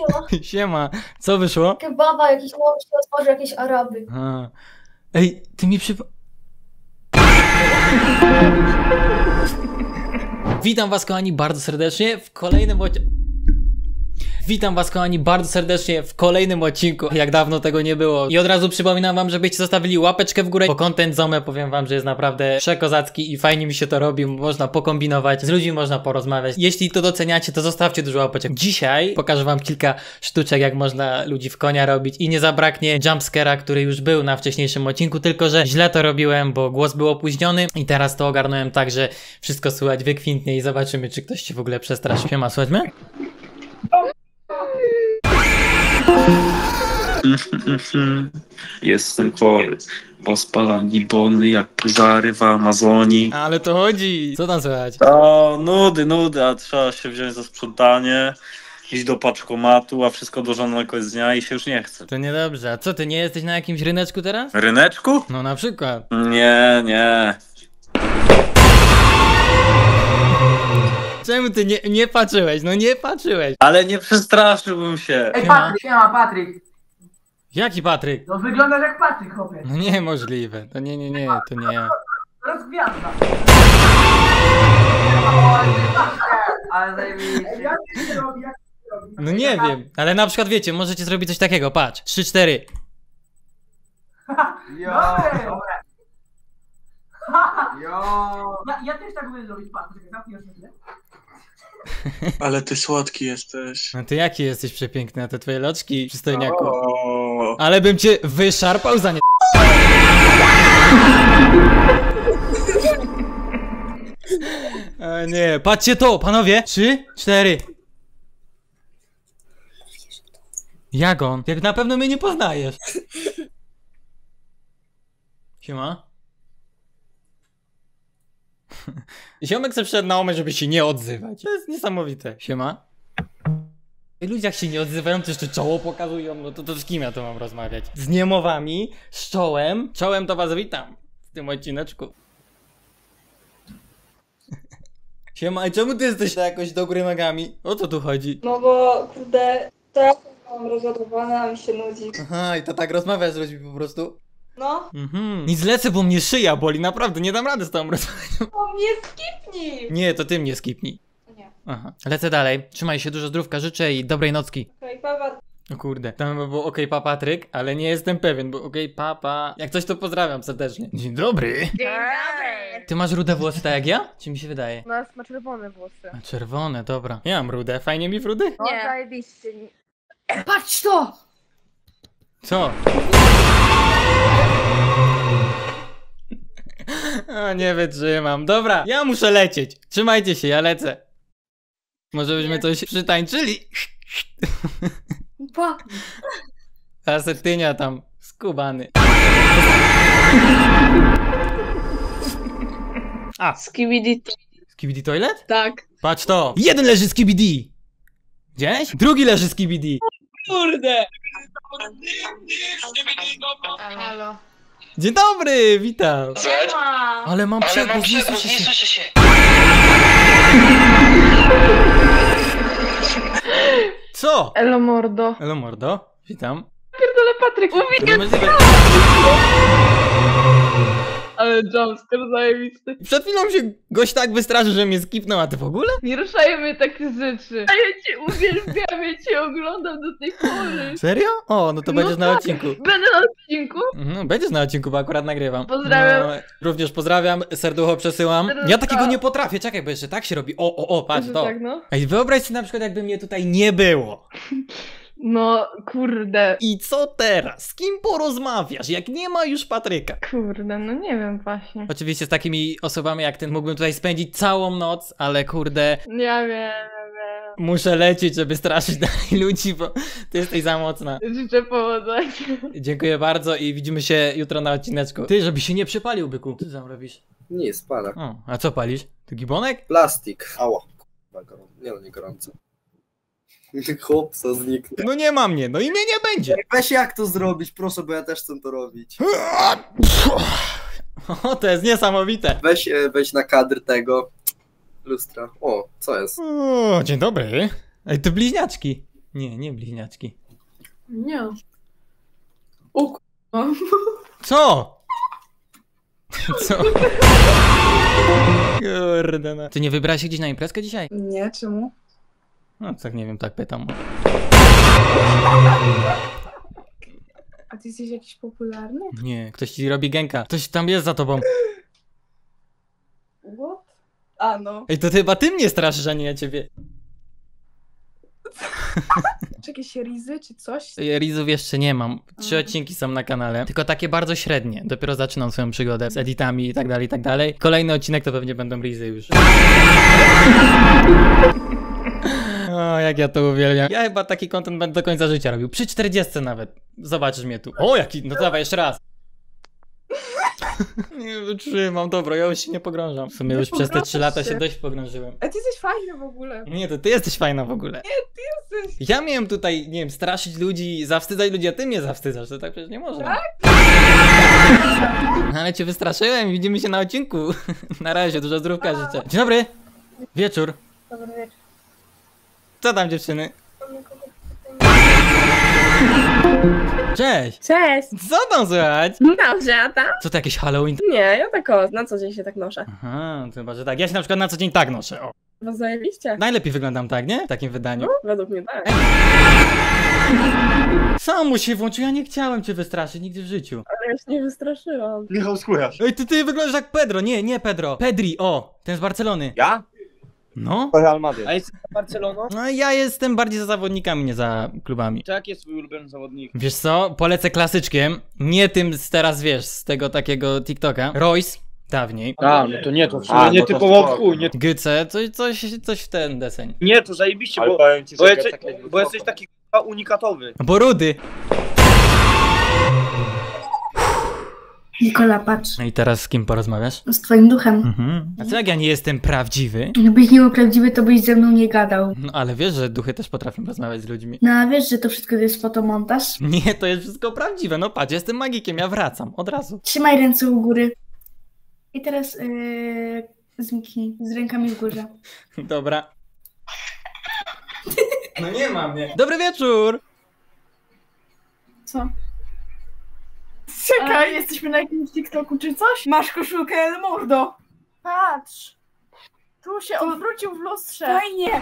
Siema, co wyszło? Kebaba, jakiś łącz, otworzy jakieś Araby. A. Ej, ty mi Witam was kochani bardzo serdecznie w kolejnym odcinku. Jak dawno tego nie było. I od razu przypominam wam, żebyście zostawili łapeczkę w górę, bo content Zome powiem wam, że jest naprawdę przekozacki i fajnie mi się to robi. Można pokombinować, z ludźmi można porozmawiać. Jeśli to doceniacie, to zostawcie dużo łapeczek. Dzisiaj pokażę wam kilka sztuczek, jak można ludzi w konia robić i nie zabraknie jumpscare'a, który już był na wcześniejszym odcinku, tylko że źle to robiłem, bo głos był opóźniony i teraz to ogarnąłem tak, że wszystko słychać wykwintnie i zobaczymy, czy ktoś się w ogóle przestraszy. Siema, słychać mnie? Jestem chory, bo spalam gibony jak pożary w Amazonii. Ale to chodzi. Co tam słychać? O, nudy, a trzeba się wziąć za sprzątanie, iść do paczkomatu, a wszystko do żonego dnia i się już nie chce. To niedobrze. A co, ty nie jesteś na jakimś ryneczku teraz? Ryneczku? No na przykład. Nie. Czemu ty nie patrzyłeś? No nie patrzyłeś. Ale nie przestraszyłbym się. Ej, Patryk, siema, Patryk. Jaki Patryk? No wyglądasz jak Patryk, chłopie. No niemożliwe. To nie, to nie ja. Rozgwiazda. Ale zajebiście. Jak się robi? No nie wiem. Ale na przykład wiecie, możecie zrobić coś takiego. Patrz. 3, 4. Dobra. Ja też tak umiem zrobić, Patryk. Zamknij chwilę. Ale ty słodki jesteś. No ty jaki jesteś przepiękny, a te twoje loczki, przystojniaku. O. Ale bym cię wyszarpał za nie... Nie, patrzcie to, panowie. 3, 4. Jak on? Jak na pewno mnie nie poznajesz. Siema. Ziomek se wszedł na omę, żeby się nie odzywać. To jest niesamowite. Siema. Ludzie jak się nie odzywają, to jeszcze czoło pokazują, no to z kim ja to mam rozmawiać? Z niemowami, z czołem. Czołem to was witam w tym odcineczku. Siema, i czemu ty jesteś jakoś do góry nogami? O co tu chodzi? No bo, kurde, teraz mam rozładowane, a mi się nudzi. Aha, i to tak rozmawiasz z ludźmi po prostu? No, Nic lecę, bo mnie szyja boli, naprawdę, nie dam rady z tobą rozmawiać. o mnie skipnij! Nie, to ty mnie skipnij. Nie. Aha, lecę dalej. Trzymaj się, dużo zdrówka życzę i dobrej nocki. Okej, papa. O kurde, tam było okej, pa Patryk, ale nie jestem pewien, bo okej, papa. Jak coś to pozdrawiam serdecznie. Dzień dobry. Dzień dobry! Ty masz rude włosy tak jak ja? Czy mi się wydaje? Nas ma czerwone włosy. A czerwone, dobra. Ja mam rude, fajnie mi w rudy? No, zajebiście. Patrz to! Co? O, nie wytrzymam. Dobra, ja muszę lecieć. Trzymajcie się, ja lecę. Może byśmy coś przytańczyli? Pa! Ta setynia tam, skubany. A, Skibidi. Skibidi Toilet? Tak. Patrz to. Jeden leży Skibidi. Gdzieś? Drugi leży Skibidi. Kurde! Halo. Dzień dobry, witam. Siema! Ale mam przegłos, nie słyszę się. Co? Elo mordo. Elo mordo, witam. Pierdolę Patryk, mówię! Niemożliwe. Ale jumpscare zajebisty. Przed chwilą się gość tak wystraszył, że mnie skipnął, a ty w ogóle? Nie ruszajmy takie rzeczy. A ja cię uwielbiam, ja cię oglądam do tej pory. Serio? O, no to będziesz na tak. odcinku. Będę na odcinku. Będziesz na odcinku, bo akurat nagrywam. Pozdrawiam. No, również pozdrawiam, serducho przesyłam. Ja takiego nie potrafię, czekaj, bo jeszcze tak się robi. O, patrz Że to. tak, no. Ej, wyobraź sobie na przykład, jakby mnie tutaj nie było. No, kurde. I co teraz? Z kim porozmawiasz, jak nie ma już Patryka? Kurde, no nie wiem właśnie. Oczywiście z takimi osobami jak ten mógłbym tutaj spędzić całą noc, ale kurde, Ja wiem. muszę lecieć, żeby straszyć dalej ludzi, bo ty jesteś za mocna. Życzę powodzenia. Dziękuję bardzo i widzimy się jutro na odcineczku. Ty, żeby się nie przypalił, byku. Co ty tam robisz? Nie, spada. O, a co palisz? To gibonek? Plastik. Ała. Nie no, nie gorąco. Chłopca zniknął. No nie ma mnie, no i mnie nie będzie. Weź jak to zrobić, proszę, bo ja też chcę to robić. O, to jest niesamowite. Weź na kadr tego lustra. O, co jest? O, dzień dobry. Ej, to bliźniaczki. Nie bliźniaczki. Nie. O k***a. Co? Co? Kurde no. Ty nie wybrałeś się gdzieś na imprezkę dzisiaj? Nie, czemu? No tak nie wiem, tak pytam. A ty jesteś jakiś popularny? Nie, ktoś ci robi gęka. Ktoś tam jest za tobą. What? A no. Ej, to chyba ty mnie straszysz, a nie ja ciebie. Czy jakieś rizy, czy coś? Rizów jeszcze nie mam. 3 odcinki są na kanale, tylko takie bardzo średnie. Dopiero zaczynam swoją przygodę z editami i tak dalej, i tak dalej. Kolejny odcinek to pewnie będą rizy już. O, jak ja to uwielbiam. Ja chyba taki content będę do końca życia robił. Przy 40 nawet. Zobaczysz mnie tu. O, jaki... No dawaj, jeszcze raz. Nie wytrzymam, dobra, ja już się nie pogrążam. W sumie już przez te 3 lata się dość pogrążyłem. A ty jesteś fajny w ogóle. Nie, to ty jesteś fajna w ogóle. Jesteś. Ja miałem tutaj, nie wiem, straszyć ludzi, zawstydzać ludzi, a ty mnie zawstydzasz, to tak przecież nie można. No, ale cię wystraszyłem, widzimy się na odcinku. Na razie, dużo zdrówka życzę. Dzień dobry. Wieczór. Dobry wieczór. Co tam dziewczyny? Cześć. Cześć! Co tam słychać? Dobrze, a tam? Co to jakieś Halloween? Nie, ja tak o, na co dzień się tak noszę. Aha, to chyba, że tak. Ja się na przykład na co dzień tak noszę. O. No zajebiście. Najlepiej wyglądam tak, nie? W takim wydaniu. No, według mnie tak. Sam mu się włączył, ja nie chciałem cię wystraszyć nigdy w życiu. Ale ja się nie wystraszyłam. Michał, skórasz. Ej, ty wyglądasz jak Pedro, nie Pedro. Pedri, o, ten z Barcelony. Ja? No. Real Madrid. A jesteś za Barceloną? No ja jestem bardziej za zawodnikami, nie za klubami. To jaki jest twój ulubiony zawodnik? Wiesz co, polecę klasyczkiem, nie tym z teraz, wiesz, z tego takiego TikToka. Royce, dawniej. A, no to nie, to w sumie A, nie no to typowo w spoko. chuj, nie, Gyce, coś w ten deseń. nie, to zajebiście, Ale bo, powiem ci, że bo, Gecek jesteś, jest bo spoko. jesteś taki k***a unikatowy. Bo rudy. Nikola, patrz. No i teraz z kim porozmawiasz? Z twoim duchem. Mhm. A co jak ja nie jestem prawdziwy? Gdybyś nie był prawdziwy, to byś ze mną nie gadał. No ale wiesz, że duchy też potrafią rozmawiać z ludźmi. No a wiesz, że to wszystko to jest fotomontaż? Nie, to jest wszystko prawdziwe. No patrz, jestem magikiem, ja wracam, od razu. Trzymaj ręce u góry. I teraz zniknij z rękami w górze. Dobra. No nie ma mnie. Dobry wieczór! Co? Czekaj, jesteśmy na jakimś TikToku czy coś? Masz koszulkę El Mordo. Patrz. Tu się odwrócił w lustrze. Fajnie.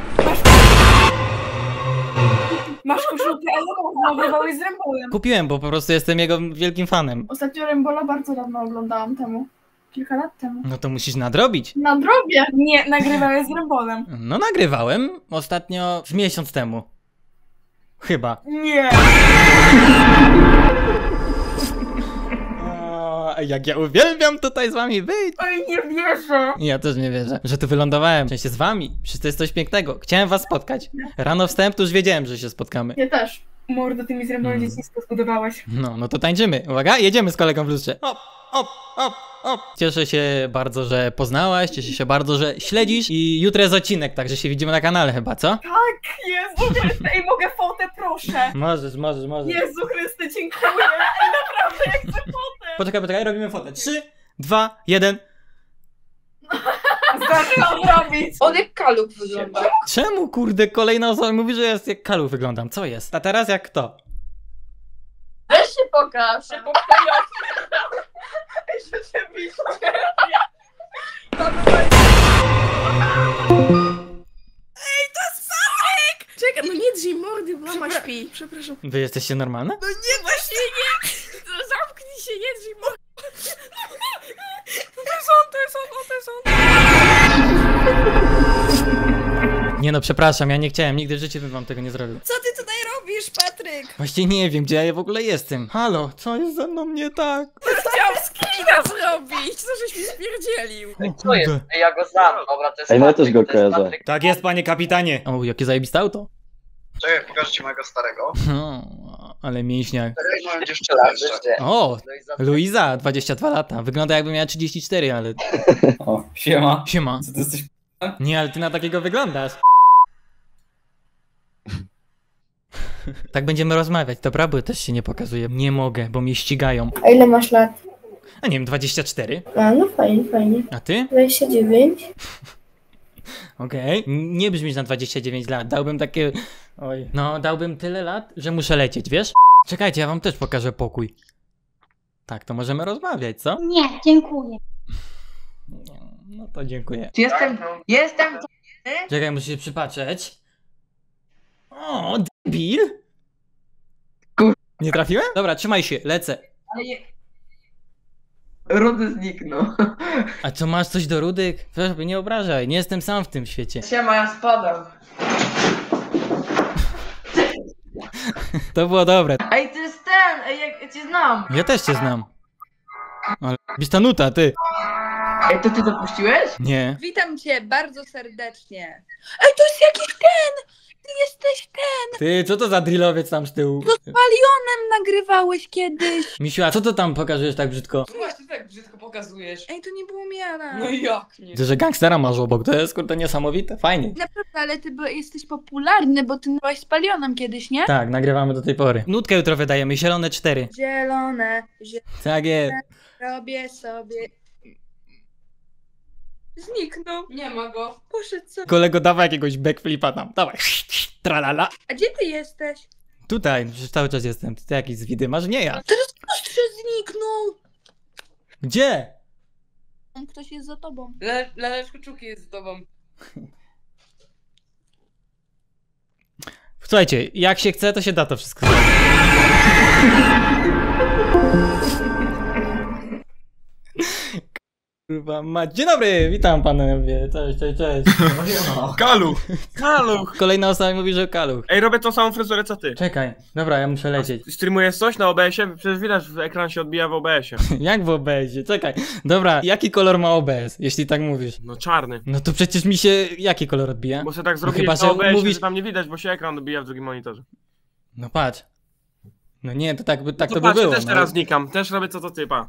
Masz koszulkę El Mordo, nagrywałeś z Rembolem. Kupiłem, bo po prostu jestem jego wielkim fanem. Ostatnio Rembola bardzo dawno oglądałam temu. Kilka lat temu. No to musisz nadrobić. Na drobie. Nie, nagrywałeś z Rembolem. No nagrywałem ostatnio z miesiąc temu. Chyba. Nie. O, jak ja uwielbiam tutaj z wami być. Oj, nie wierzę. Ja też nie wierzę, że tu wylądowałem. W sensie z wami. Przecież to jest coś pięknego. Chciałem was spotkać. Rano wstałem, to już wiedziałem, że się spotkamy. Ja też. Mordo, ty mi z Rembolem dzieciństwo zbudowałeś. No to tańczymy. Uwaga, jedziemy z kolegą w lustrze. Hop, hop, hop, hop. Cieszę się bardzo, że poznałaś, cieszę się bardzo, że śledzisz i jutro jest odcinek, także się widzimy na kanale chyba, co? Jezu Chryste, ej, mogę fotę, proszę. Możesz. Jezu Chryste, dziękuję. Ej, naprawdę, jak chcę fotę. Poczekaj, robimy fotę. 3, 2, 1. Zdążyłam zrobić. On jak kalup wygląda. Czemu kurde kolejna osoba mówi, że jest jak Kalu wyglądam? Co jest? A teraz jak kto? Weź się pokaż. Czekaj, no nie drzyj mordy, bo mama śpi. Przepraszam. Wy jesteście normalne? No nie, właśnie nie! No zamknij się, nie drzyj mordy. To jest on. Nie no, przepraszam, ja nie chciałem, nigdy w życiu bym wam tego nie zrobił. Co ty tutaj robisz, Patryk? Właściwie nie wiem, gdzie ja w ogóle jestem. Halo, co jest ze mną nie tak? Chciałam screena zrobić, co żeś mi spierdzielił. O, kurde. Ja go znam, dobra, to jest Ej, no ja Patryk, też go to jest kojarzę. Patryk. Tak jest, panie kapitanie. O, jakie zajebiste auto. Czekaj, pokażę ci mojego starego. O, ale mięśniak. Starego moją dziewczynę jeszcze. O, Luiza, 22 lata. Wygląda jakby miała 34, ale... O, siema. Siema. Co ty jesteś? Nie, ale ty na takiego wyglądasz. Tak będziemy rozmawiać, dobra? Bo też się nie pokazuję. Nie mogę, bo mnie ścigają. A ile masz lat? A nie wiem, 24. A, no fajnie. A ty? 29. Okej. Nie brzmisz na 29 lat. Dałbym takie... Oj. No, dałbym tyle lat, że muszę lecieć, wiesz? Czekajcie, ja wam też pokażę pokój. Tak, to możemy rozmawiać, co? Nie, dziękuję. No to dziękuję. Jestem Czekaj, muszę się przypatrzeć. O, debil! Nie trafiłem? Dobra, trzymaj się, lecę. Rudy zniknął. A co, masz coś do Rudych? Proszę, nie obrażaj, nie jestem sam w tym świecie. Siema, ja spadam. To było dobre. Ej, to jest ten, ej, ja cię znam. Ja też cię znam. Ale bistanuta, ty. Ej, to ty to puściłeś? Nie. Witam cię bardzo serdecznie. Ej, to jest jakiś ten! Ty jesteś ten! Ty, co to za drillowiec tam z tyłu? To z Palionem nagrywałeś kiedyś. Misiu, a co to tam pokazujesz tak brzydko? Właśnie tak brzydko pokazujesz. Ej, to nie było miara. No jak nie? Ty, że gangstera masz obok, to jest kurde niesamowite, fajnie. Naprawdę, ale ty jesteś popularny, bo ty byłeś z Palionem kiedyś, nie? Tak, nagrywamy do tej pory. Nutkę jutro wydajemy, zielone 4. Zielone, Tak jest. robię sobie... Zniknął. Nie ma go. Poszedł sobie. Kolego, dawaj jakiegoś backflipa tam, dawaj. Tralala. A gdzie ty jesteś? Tutaj, przecież cały czas jestem. Ty jakiś z widy masz? Nie ja. Teraz ostrze zniknął. Gdzie? Ktoś jest za tobą. Laleczko Czuki jest z tobą. Słuchajcie, jak się chce, to się da to wszystko zrobić. Kurwa mać. Dzień dobry, witam panowie. Cześć, cześć, cześć. Kaluch! Kaluch! Kolejna osoba mówi, że kaluch. Ej, robię tą samą fryzurę co ty. Czekaj, dobra, ja muszę lecieć. Streamujesz coś na OBS-ie? Przecież widać, że ekran się odbija w OBS-ie. Jak w OBS-ie? Czekaj. Dobra, jaki kolor ma OBS, jeśli tak mówisz? No czarny. No to przecież mi się jaki kolor odbija? Bo sobie tak No zrobić chyba, na że OBS-ie, mówisz... że tam nie widać, bo się ekran odbija w drugim monitorze. No patrz. No nie, to tak by, tak No to by patrz, było. też no. teraz znikam, też robię co to ty, pa.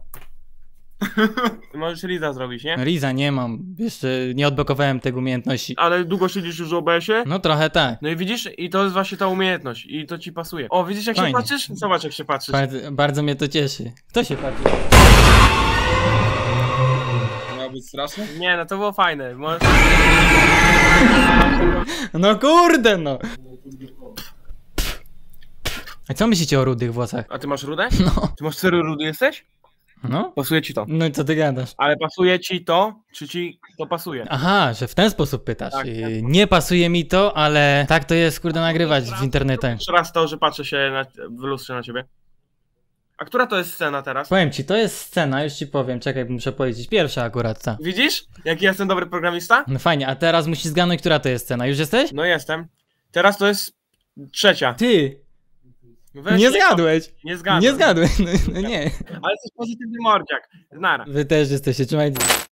Ty możesz Riza zrobić, nie? Riza nie mam, jeszcze nie odblokowałem tego umiejętności. Ale długo siedzisz już w OBS-ie? No trochę tak. No i widzisz, i to jest właśnie ta umiejętność, i to ci pasuje. O, widzisz jak Fajnie. się patrzysz? Zobacz jak się patrzysz. Bardzo mnie to cieszy. Kto się patrzy? Miał być straszne? Nie, no to było fajne. Możesz... No kurde no! A co myślicie o rudych włosach? A ty masz rudę? No. Ty masz serio rudy jesteś? No? Pasuje ci to. No i co ty gadasz? Ale pasuje ci to, czy ci to pasuje? Aha, że w ten sposób pytasz. Tak, Nie pasuje mi to, ale tak to jest kurde nagrywać w internecie. Jeszcze raz to, że patrzę się w lustrze na ciebie. A która to jest scena teraz? Powiem ci, to jest scena, już ci powiem, czekaj, muszę powiedzieć. Pierwsza akurat ta. Widzisz? Jaki jestem dobry programista? No fajnie, a teraz musisz zgadnąć, która to jest scena. Już jesteś? No jestem. Teraz to jest trzecia. Ty! Weź Nie zgadłeś! Nie zgadłem. Nie zgadłeś, no nie. Ale jesteś pozytywny mordziak. Nara. Wy też jesteście, trzymajcie.